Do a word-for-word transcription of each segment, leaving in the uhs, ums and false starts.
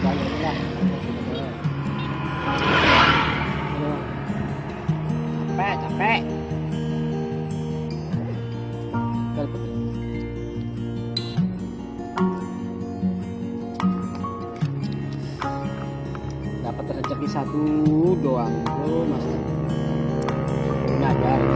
saya ini lah. Capek, capek. Dapat rezeki satu doang bro, masih nyadar.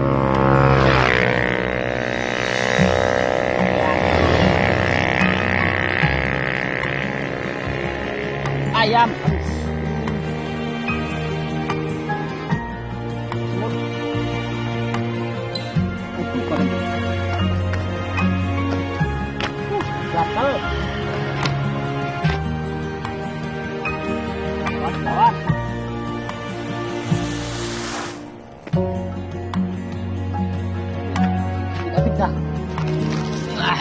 Ayam semut utuh keren uh gatel lawan lawan tidak bisa ah.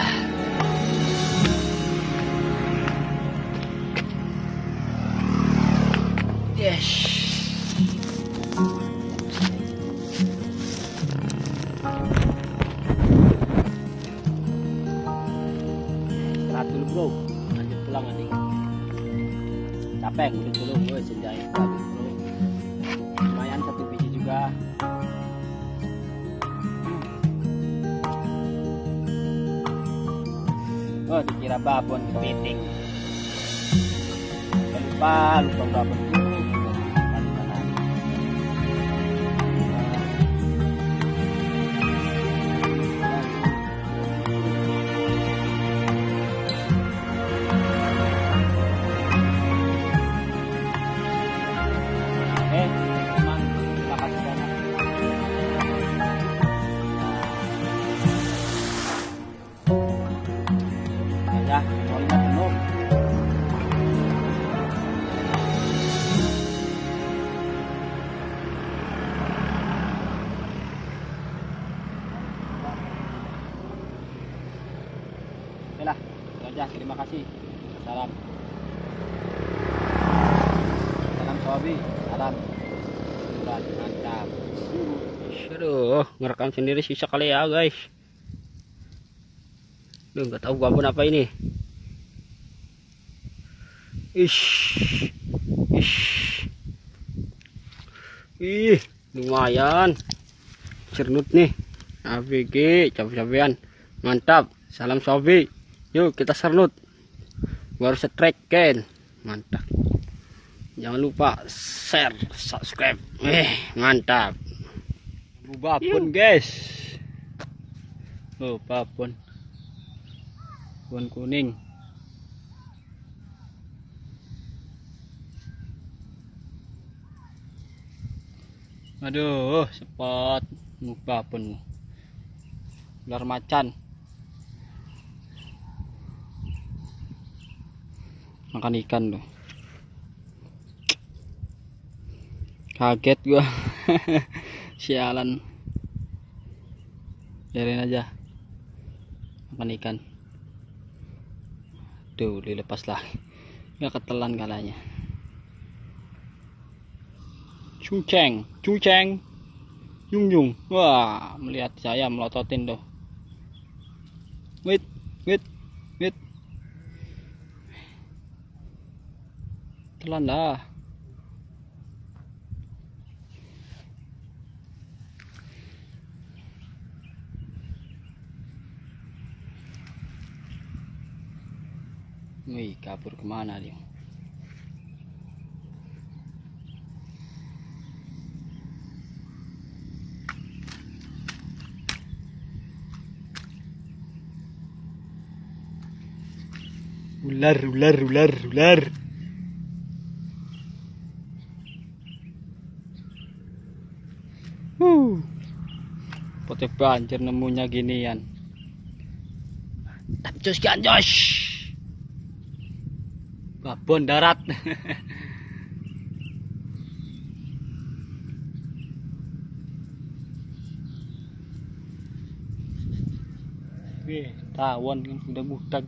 Yes. Istirahat dulu bro, lanjut pulang nanti. Capek ngudut dulu, gue senjai lagi bro. Lumayan satu biji juga. Oh dikira babon kepiting. Lupa, lupa babon dulu. Oke lah, itu aja. Terima kasih. Salam. Salam Sobi. Salam. Mantap. Aduh, ngerekam sendiri sisa kali ya guys. Duh, nggak tahu babon apa ini. Ish, ish, ih, lumayan. Cernut nih. A B G, cabai-cabean. Mantap. Salam Sobi. Yuk kita sernut. Baru setrek kan. Mantap. Jangan lupa share, subscribe. Eh, mantap. Babon guys. Oh, babon. Babon kuning. Aduh, sepot babon. Ular macan. Makan ikan loh. Kaget gua. Sialan. Biarin aja. Makan ikan. Tuh, dilepas lagi. Nggak ketelan kalanya. Cuceng, cuceng. Yung yung. Wah, melihat saya melototin tuh. Wait, wait, wait. Telan dah. Wih, kabur kemana dia? Ular, ular, ular, ular. Uh, pote banjir nemunya ginian. Tapi jos ganjos. Babon darat. Wih, tawon kan udah budak.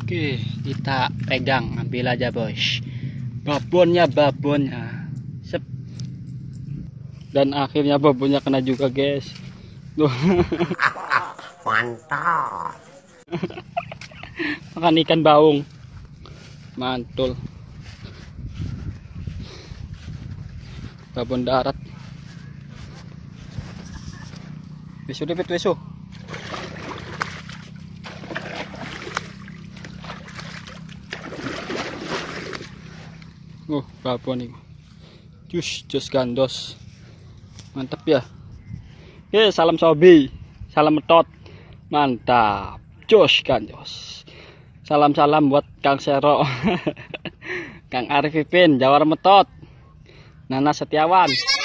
Oke, kita pegang, ambil aja bos. Babonnya, babonnya. Sep. Dan akhirnya babonnya kena juga guys. Tuh. Mantap. Makan ikan baung. Mantul. Babon darat. Wisu dipit wisu. Oh, babon nih. Jus, jus gandos. Mantap ya. Oke, salam sobi. Salam metot. Mantap. Jus gandos. Salam-salam buat Kang Sero. Kang Arif Ipin, Jawar Metot. Nana Setiawan.